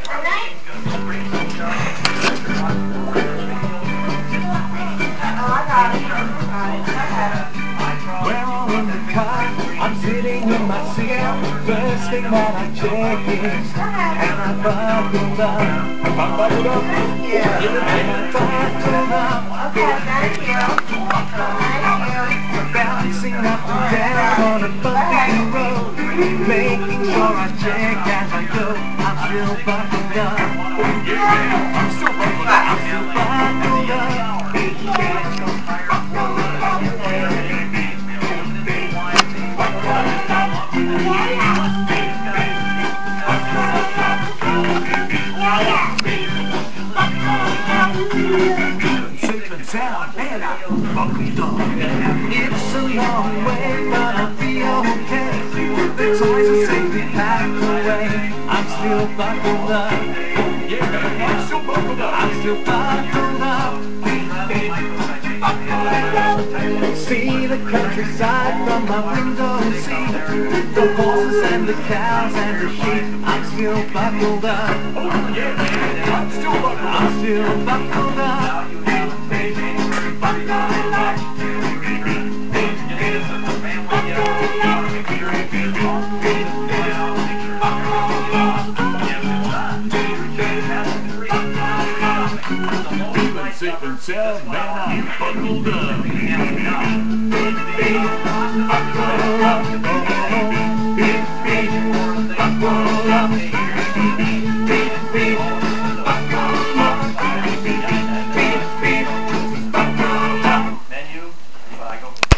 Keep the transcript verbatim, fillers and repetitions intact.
We're all in the car, I'm sitting in my seat. First thing that I check is, and I buckled up. If I buckled up, yeah, and I buckled up. Okay, thank you. Thank you. Bouncing up and down on a bumpy road, making sure I check as I go. I'm still buckled up. I'm still buckled up. I'm still buckled up. Safe and sound, and I'm buckled up. It's a long way, but I'll be okay. The toys are safely packed away. I'm still buckled up. Yeah, I'm still buckled up. I'm still buckled up. See the countryside from my window seat. The horses and the cows and the sheep. I'm still buckled up. Oh yeah, man, I'm still buckled up. I'm still buckled up. Safe and sound, man, I'm buckled up.